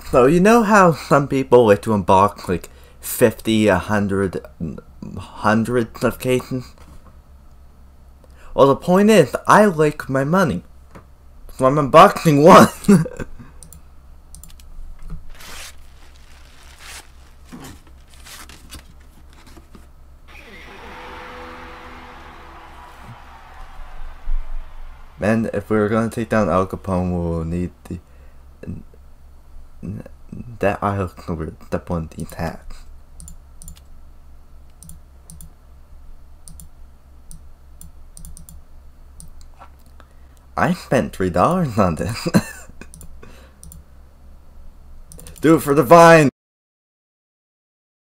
So you know how some people like to unbox like 50, 100, hundreds of cases? Well, the point is, I like my money. So I'm unboxing one. Man, if we're gonna take down Al Capone, we'll need the... that I number step on the attack. I spent $3 on this. Do it for the vine!